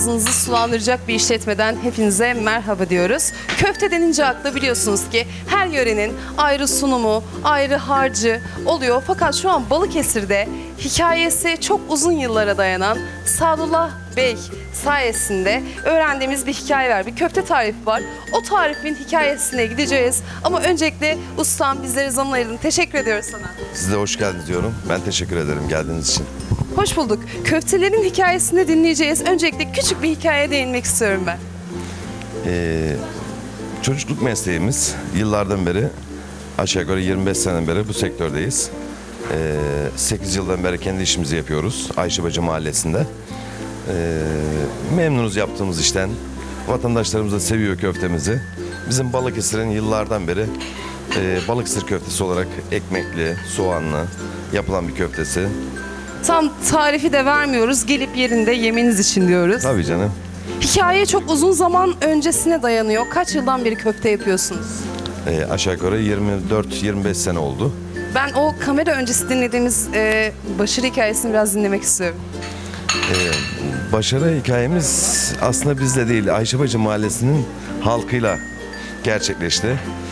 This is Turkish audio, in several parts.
ağzınızı sulandıracak bir işletmeden hepinize merhaba diyoruz. Köfte denince akla biliyorsunuz ki her yörenin ayrı sunumu, ayrı harcı oluyor. Fakat şu an Balıkesir'de hikayesi çok uzun yıllara dayanan Sadullah Bey sayesinde öğrendiğimiz bir hikaye var. Bir köfte tarifi var. O tarifin hikayesine gideceğiz. Ama öncelikle ustam bizlere zaman ayırdın. Teşekkür ediyoruz sana. Size hoş geldiniz diyorum. Ben teşekkür ederim geldiğiniz için. Hoş bulduk. Köftelerin hikayesini dinleyeceğiz. Öncelikle küçük bir hikayeye değinmek istiyorum ben. Çocukluk mesleğimiz yıllardan beri aşağı yukarı 25 seneden beri bu sektördeyiz. 8 yıldan beri kendi işimizi yapıyoruz Ayşebacı Mahallesi'nde. Memnunuz yaptığımız işten. Vatandaşlarımız da seviyor köftemizi. Bizim Balıkesir'in yıllardan beri Balıkesir köftesi olarak ekmekli, soğanlı yapılan bir köftesi. Tam tarifi de vermiyoruz. Gelip yerinde yemeniz için diyoruz. Tabii canım. Hikaye çok uzun zaman öncesine dayanıyor. Kaç yıldan beri köfte yapıyorsunuz? Aşağı yukarı 24-25 sene oldu. Ben o kamera öncesi dinlediğimiz başarı hikayesini biraz dinlemek istiyorum. Başarı hikayemiz aslında bizle değil, Ayşebacı Mahallesi'nin halkıyla gerçekleşti.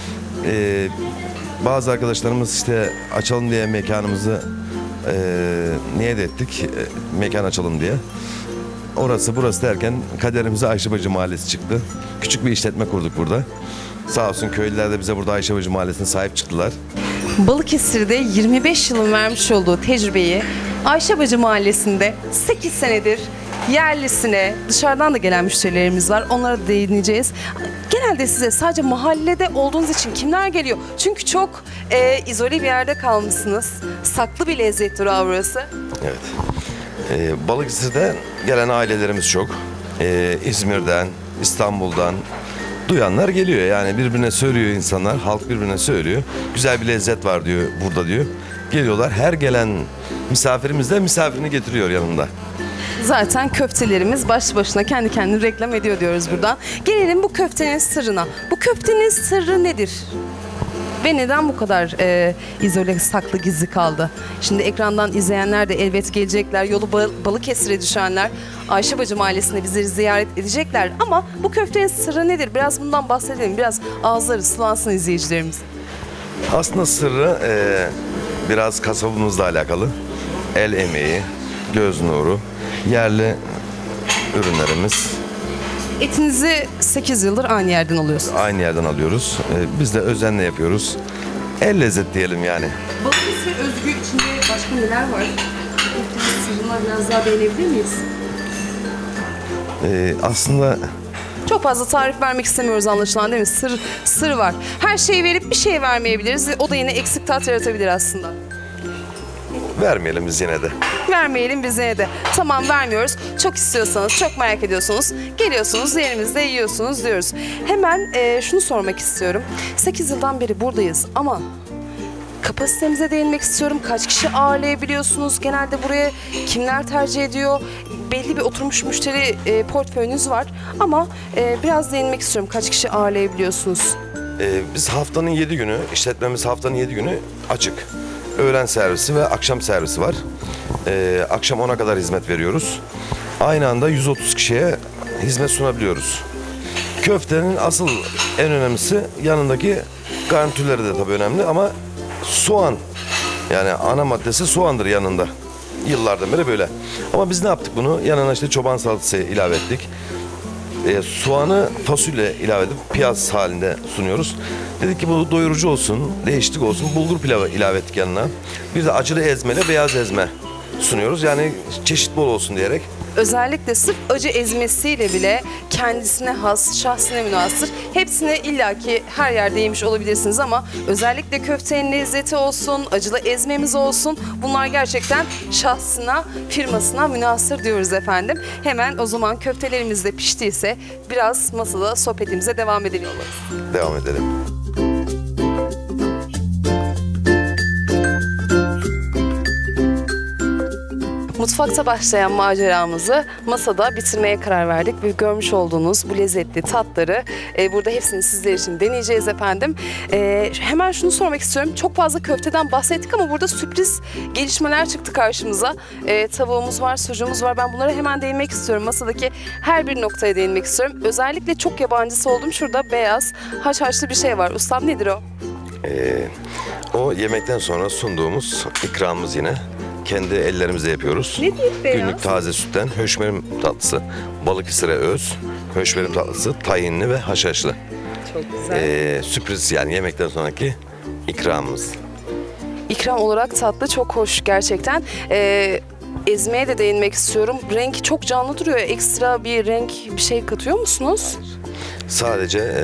Bazı arkadaşlarımız işte açalım diye mekanımızı niyet ettik, mekan açalım diye. Orası burası derken kaderimize Ayşebacı Mahallesi çıktı. Küçük bir işletme kurduk burada. Sağ olsun köylüler de bize burada Ayşebacı Mahallesi'ne sahip çıktılar. Balıkesir'de 25 yılın vermiş olduğu tecrübeyi Ayşebacı Mahallesi'nde 8 senedir yerlisine, dışarıdan da gelen müşterilerimiz var. Onlara da değineceğiz. Genelde size sadece mahallede olduğunuz için kimler geliyor? Çünkü çok izole bir yerde kalmışsınız. Saklı bir lezzet durağı burası. Evet. Balıkesir'de gelen ailelerimiz çok. İzmir'den, İstanbul'dan duyanlar geliyor. Yani birbirine söylüyor insanlar. Halk birbirine söylüyor. Güzel bir lezzet var diyor burada diyor. Geliyorlar. Her gelen misafirimiz de misafirini getiriyor yanında. Zaten köftelerimiz başlı başına kendi kendini reklam ediyor diyoruz buradan. Gelelim bu köftenin sırrına. Bu köftenin sırrı nedir? Ve neden bu kadar izole, saklı, gizli kaldı? Şimdi ekrandan izleyenler de elbet gelecekler. Yolu Balıkesir'e düşenler Ayşebacı Mahallesi'nde bizleri ziyaret edecekler. Ama bu köftenin sırrı nedir? Biraz bundan bahsedelim. Biraz ağızları sulansın izleyicilerimiz. Aslında sırrı biraz kasabımızla alakalı. El emeği, göz nuru, yerli ürünlerimiz. Etinizi 8 yıldır aynı yerden alıyorsunuz. Aynı yerden alıyoruz. Biz de özenle yapıyoruz. El lezzet diyelim yani. Balıkesir özgü içinde başka neler var? Köftenin sırrına biraz daha değinebilir miyiz? Aslında Çok fazla tarif vermek istemiyoruz anlaşılan değil mi? Sır var. Her şeyi verip bir şey vermeyebiliriz. O da yine eksik tat yaratabilir aslında. vermeyelim biz yine de. Vermeyelim bize de. Tamam vermiyoruz. Çok istiyorsanız, çok merak ediyorsunuz. Geliyorsunuz, yerimizde yiyorsunuz diyoruz. Hemen şunu sormak istiyorum. 8 yıldan beri buradayız ama kapasitemize değinmek istiyorum. Kaç kişi ağırlayabiliyorsunuz? Genelde buraya kimler tercih ediyor? Belli bir oturmuş müşteri portföyünüz var. Ama biraz değinmek istiyorum. Kaç kişi ağırlayabiliyorsunuz? Biz haftanın 7 günü, işletmemiz haftanın 7 günü açık. Öğlen servisi ve akşam servisi var. Akşam 10'a kadar hizmet veriyoruz. Aynı anda 130 kişiye hizmet sunabiliyoruz. Köftenin asıl en önemlisi yanındaki garnitürleri de tabii önemli ama soğan. Yani ana maddesi soğandır yanında. Yıllardan beri böyle. Ama biz ne yaptık bunu? Yanına işte çoban salatası ilave ettik. Soğanı fasulye ilave edip piyaz halinde sunuyoruz. Dedik ki bu doyurucu olsun, değişiklik olsun. Bulgur pilavı ilave ettik yanına. Bir de acılı ezme ile beyaz ezme sunuyoruz. Yani çeşit bol olsun diyerek. Özellikle sırf acı ezmesiyle bile kendisine has, şahsine münhasır. Hepsini illaki her yerde yemiş olabilirsiniz ama özellikle köftenin lezzeti olsun, acılı ezmemiz olsun. Bunlar gerçekten şahsına, firmasına münhasır diyoruz efendim. Hemen o zaman köftelerimiz de piştiyse biraz masada sohbetimize devam edelim. Devam edelim. Mutfakta başlayan maceramızı masada bitirmeye karar verdik. Ve görmüş olduğunuz bu lezzetli tatları burada hepsini sizler için deneyeceğiz efendim. Hemen şunu sormak istiyorum. Çok fazla köfteden bahsettik ama burada sürpriz gelişmeler çıktı karşımıza. Tavuğumuz var, sucuğumuz var. Ben bunlara hemen değinmek istiyorum. Masadaki her bir noktaya değinmek istiyorum. Özellikle çok yabancısı oldum. Şurada beyaz haşhaşlı bir şey var. Ustam nedir o? O yemekten sonra sunduğumuz ikramımız yine. Kendi ellerimizle yapıyoruz. Ne diyeyim beyaz? Günlük taze sütten höşmerim tatlısı. Balıkesir'e öz höşmerim tatlısı, tahinli ve haşhaşlı. Çok güzel. Sürpriz yani yemekten sonraki ikramımız. İkram olarak tatlı çok hoş gerçekten. Ezmeye de değinmek istiyorum. Renk çok canlı duruyor. Ekstra bir renk bir şey katıyor musunuz? Sadece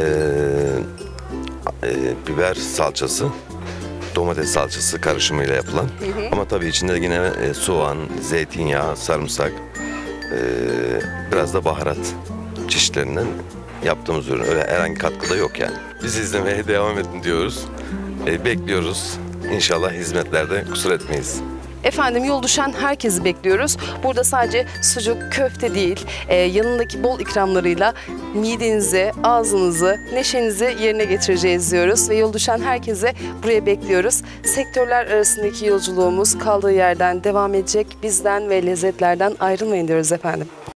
biber salçası, domates salçası karışımıyla yapılan. Ama tabii içinde yine soğan, zeytinyağı, sarımsak, biraz da baharat çeşitlerinden yaptığımız ürün. Öyle herhangi katkı da yok yani. Bizi izlemeye devam edin diyoruz. Bekliyoruz. İnşallah hizmetlerde kusur etmeyiz. Efendim yol düşen herkesi bekliyoruz. Burada sadece sucuk, köfte değil, yanındaki bol ikramlarıyla midenizi, ağzınızı, neşenizi yerine getireceğiz diyoruz. Ve yol düşen herkese buraya bekliyoruz. Sektörler arasındaki yolculuğumuz kaldığı yerden devam edecek. Bizden ve lezzetlerden ayrılmayın diyoruz efendim.